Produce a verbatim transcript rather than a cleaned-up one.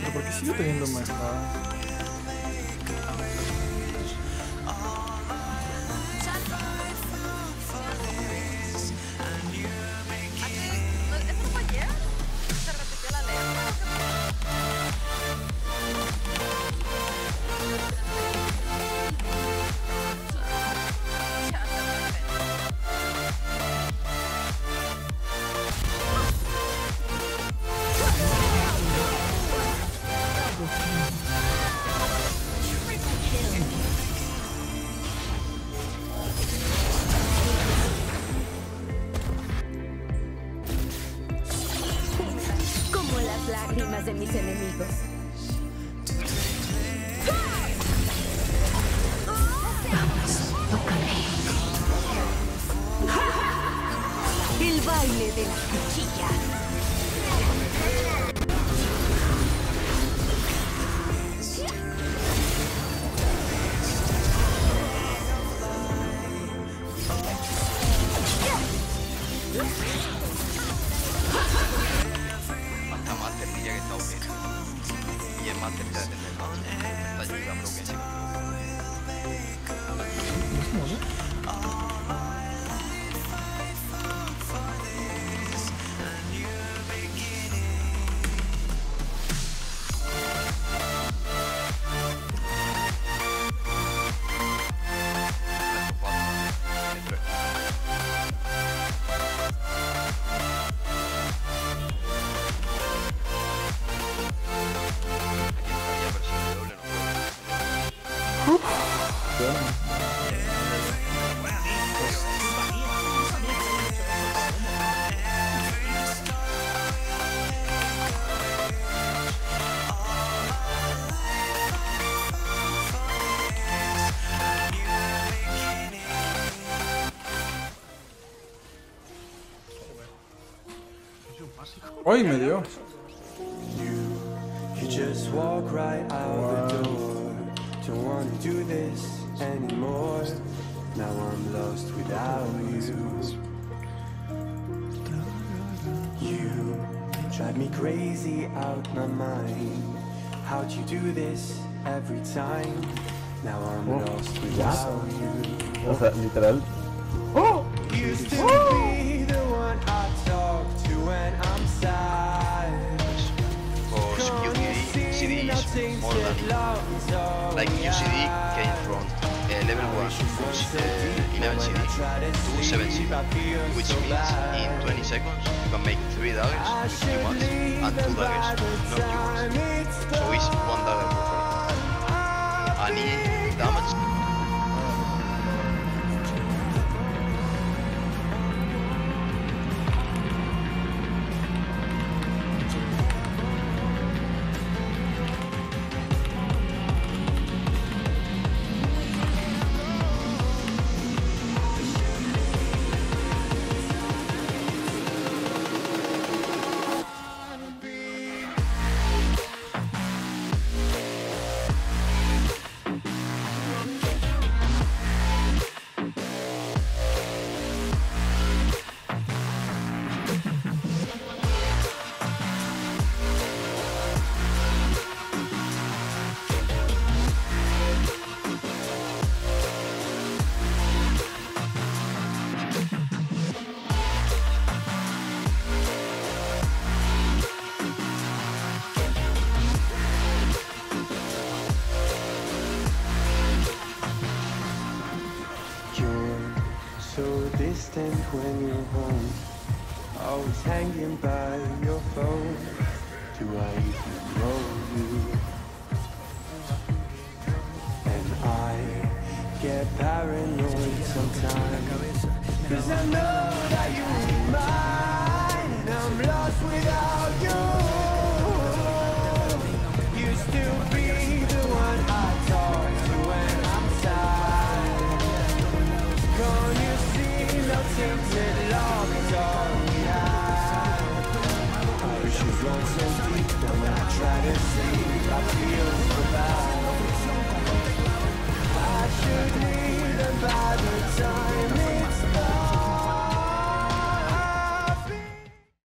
pregunto, ¿por qué sigue teniendo más espada? Lágrimas de mis enemigos. Vamos, tócame. El baile de la cuchilla. Que está O P y el máster está en el máster está ayudando que sí. Hoy me dio. You just walk right out the door. Don't wanna do this anymore. Now I'm lost without you. You drive me crazy out my mind. How'd you do this every time? Now I'm lost without you. O sea, literal. Oh! Used to be the one I talk to when I'm sad. Because U C D is more than like U C D came from uh, level one uh, eleven C D to seven C D, which means in twenty seconds you can make three daggers with humans and two daggers not humans. So it's one dagger per frame. And it damage. Distant when you're home, always hanging by your phone. Do I even know you? And I get paranoid sometimes, cause I know that you're mine, and I'm lost without you. Used to be the one I talk to when I'm sad. Can't you see no tinted love is all we have? I wish it runs so deep that when I try to sleep I feel so bad. I should leave them by the time